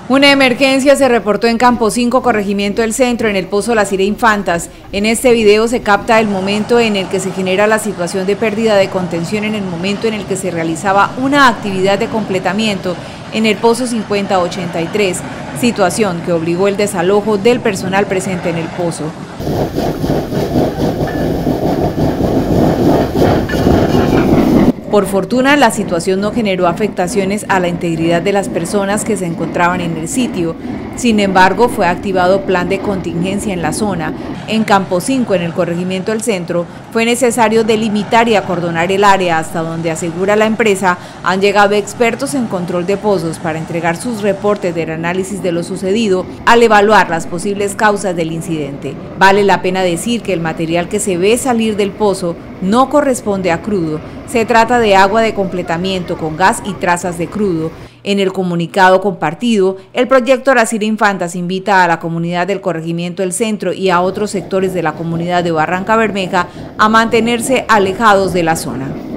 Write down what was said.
Una emergencia se reportó en Campo 5, corregimiento del Centro, en el pozo Las Cira Infantas. En este video se capta el momento en el que se genera la situación de pérdida de contención en el momento en el que se realizaba una actividad de completamiento en el pozo 5083, situación que obligó el desalojo del personal presente en el pozo. Por fortuna, la situación no generó afectaciones a la integridad de las personas que se encontraban en el sitio. Sin embargo, fue activado plan de contingencia en la zona. En Campo 5, en el corregimiento del Centro, fue necesario delimitar y acordonar el área hasta donde, asegura la empresa, han llegado expertos en control de pozos para entregar sus reportes del análisis de lo sucedido al evaluar las posibles causas del incidente. Vale la pena decir que el material que se ve salir del pozo no corresponde a crudo. Se trata de agua de completamiento con gas y trazas de crudo. En el comunicado compartido, el proyecto Las Cira Infantas invita a la comunidad del corregimiento del Centro y a otros sectores de la comunidad de Barrancabermeja a mantenerse alejados de la zona.